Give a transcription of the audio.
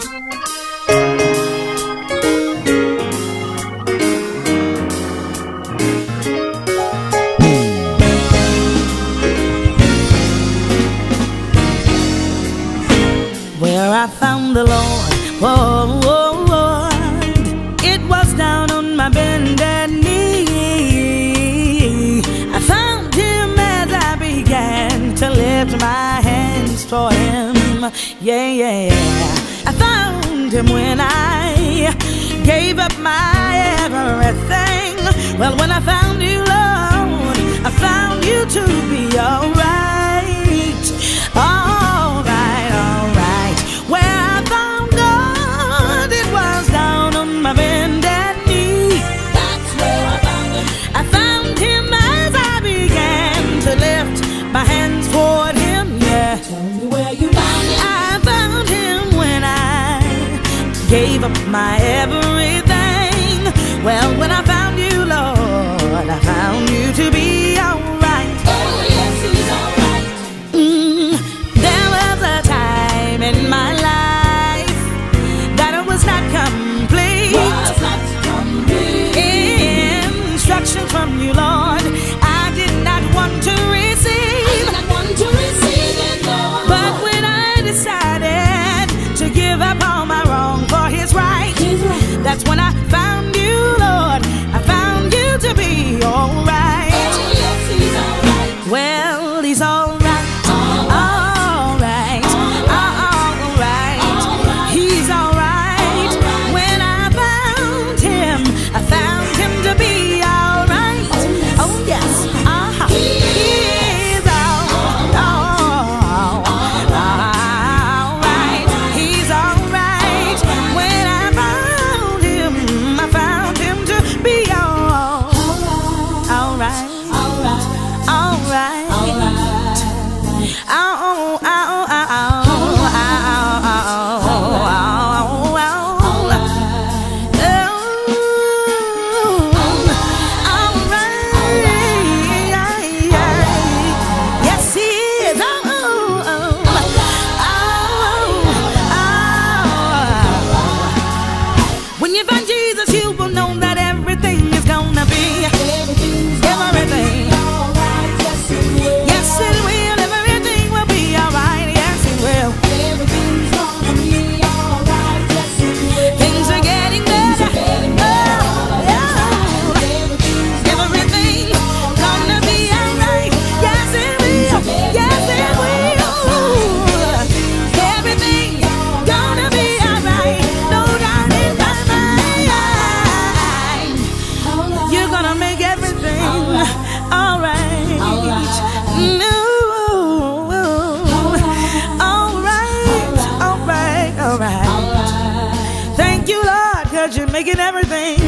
Where I found the Lord, oh, oh, oh, it was down on my bended knee. I found him as I began to lift my hands toward him. Yeah, yeah, I found him when I gave up my everything. Well, when I found you, Lord, I found you to be alright. Alright, alright. Where I found God, it was down on my bended knee. That's where I found him. I found him as I began to lift my hands toward him. Yeah. Tell me where you found him. I found him when I gave up my everything. Well, when I found you, Lord, I found you to be alright. Oh, yes, he's alright. There was a time in my life that it was not complete. Was not complete. Instructions from you, Lord, I did not want to receive. I did not want to receive it, Lord. But when I decided to give up all my wrong for his right, that's when I found you, Lord. I found you to be alright. Oh, yes, he's alright. Well, he's alright. Alright. Alright. He's alright. When I found him to be alright. Oh, yes. He's alright. He's alright. When I found him to be alright. Alright. Yes, he is. When you find Jesus, you will know that everything is gonna be everything. Yes, it will. Everything will be alright. Yes, it will. Everything's gonna be alright. Yes, it will. Things are getting better. Oh, yeah. Everything's gonna be alright. Yes, it will. Yes, it will. Everything's gonna be alright. No doubt in my mind. You're gonna make everything alright. Alright. Thank you, Lord, 'cause you're making everything